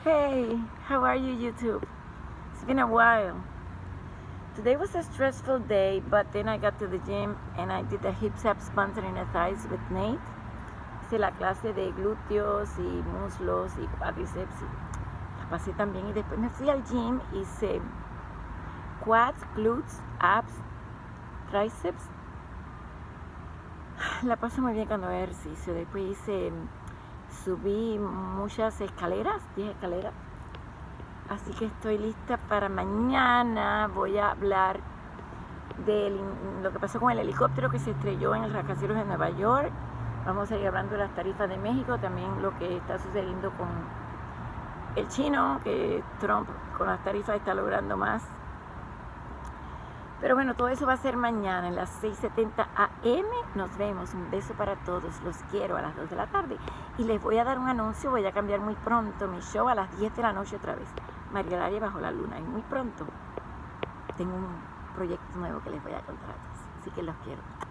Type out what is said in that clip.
Hey, how are you, YouTube? It's been a while. Today was a stressful day, but then I got to the gym and I did the hips, abs, sponsoring the thighs with Nate. Hice la clase de glúteos y muslos y cuádriceps y la pasé también. Y después me fui al gym, hice quads, glutes, abs, tríceps. La paso muy bien cuando hago ejercicio. Después subí muchas escaleras, 10 escaleras. Así que estoy lista para mañana. Voy a hablar de lo que pasó con el helicóptero que se estrelló en el rascacielos de Nueva York. Vamos a ir hablando de las tarifas de México, también lo que está sucediendo con el chino, que Trump con las tarifas está logrando más. Pero bueno, todo eso va a ser mañana en las 6:70 AM. Nos vemos. Un beso para todos. Los quiero a las 2 de la tarde. Y les voy a dar un anuncio. Voy a cambiar muy pronto mi show a las 10 de la noche otra vez. María Laria bajo la luna. Y muy pronto tengo un proyecto nuevo que les voy a contar. Así que los quiero.